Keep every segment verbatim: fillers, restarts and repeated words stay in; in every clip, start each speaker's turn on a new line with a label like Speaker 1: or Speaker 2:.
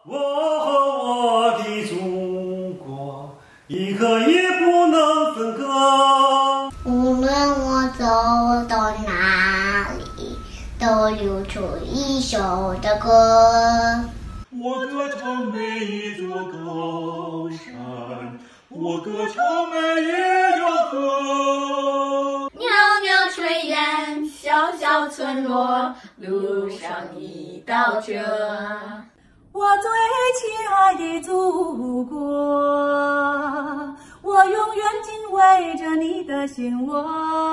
Speaker 1: 我和我的祖国，一刻也不能分割。
Speaker 2: 无论我走到哪里，都流出一首的歌。
Speaker 3: 我歌唱每一座高山，我歌唱每一条河。
Speaker 4: 袅袅炊烟，小小村落，路上一道辙。
Speaker 5: 我最亲爱的祖国，我永远敬畏着你的心窝。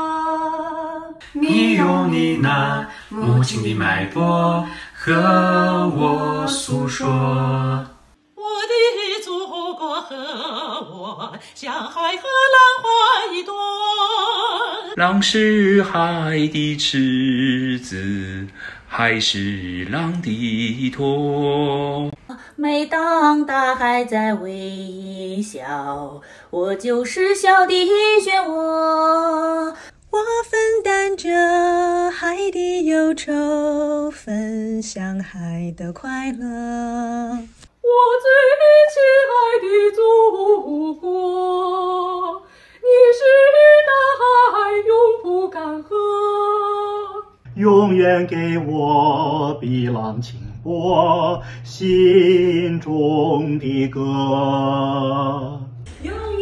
Speaker 6: 你用你那母亲的脉搏和我诉说。
Speaker 5: 我的祖国和我，像海和浪花一朵。
Speaker 6: 浪是海的赤子，海是浪的依托。
Speaker 5: 每当大海在微笑，我就是小的漩涡。我分担着海的忧愁，分享海的快乐。我最亲爱的祖国，你是大海永不干涸。
Speaker 3: 永远给我碧浪轻拨心中的歌。
Speaker 5: 永